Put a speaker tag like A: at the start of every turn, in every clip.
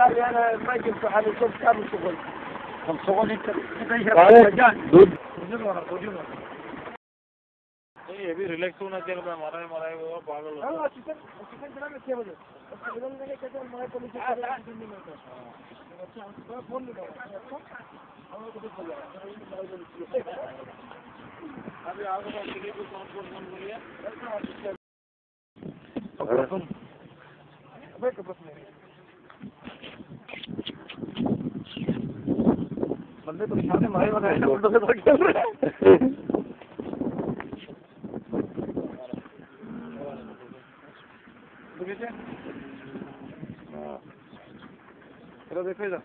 A: انا ما جبت على الشغل كامل شغل. طب شغل انت
B: दूध
C: ये भी रिलैक्स होना चाहिए मैं मारा है वो पागल हो
A: हां चिकन चिकन जरा में क्या बोले उसका बदल देने के बाद मैं पुलिस को अच्छा फोन लगा हम को बोल अभी आगे का टिकट को कौन बोलिए अबे बस नहीं बंदे तो निशाने मारे वाले हैं बंदे तो खेल रहे हैं देखिए इधर देखो इधर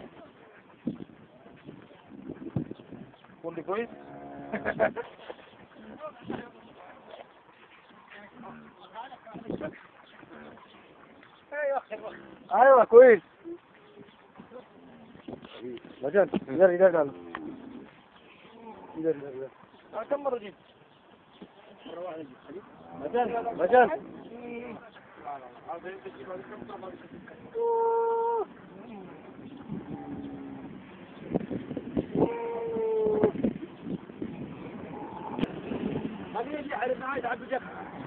A: कौन देखो ये ايوه كويس مجان इधर इधर डाल इधर इधर كم مرة جيت مجان مجان هذه يجي على معاي عبد الجبر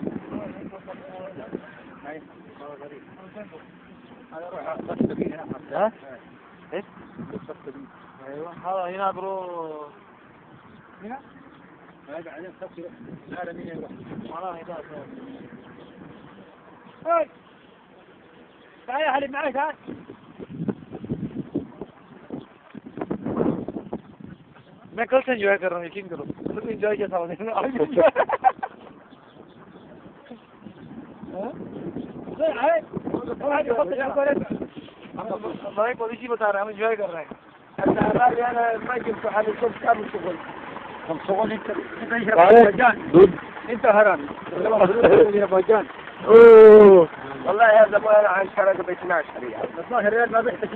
A: هذا روح ها ايش ايوه هذا هنا برو هنا هذا بعدين تفصل هذا مين يروح والله هنا هاي تعال يا حليب معي تعال मैं कल से एंजॉय कर रहा हूँ यकीन करो तुम एंजॉय कैसा हो मैं पॉलिसी बता रहा हूँ एंजॉय कर रहे हैं انا ما جبت على الشغل كامل شغل طب شغل انت
B: दूध
A: انت هرم يا باجان
B: اوه
A: والله هذا ما عن شرق بيتنا شريعه الظاهر ما بيحتكي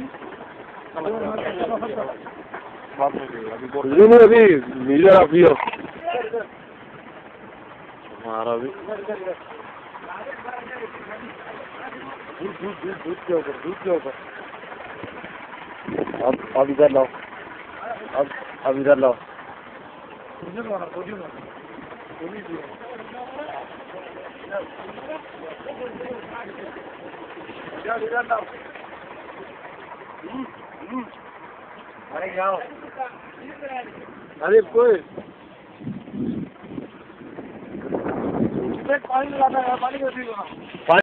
B: زين अभी मिलर अभी हमारा भी दूध के ऊपर अब इधर लाओ अब इधर लाओ
A: अरे जाओ
B: अरे कोई
A: पानी लगाता है पानी को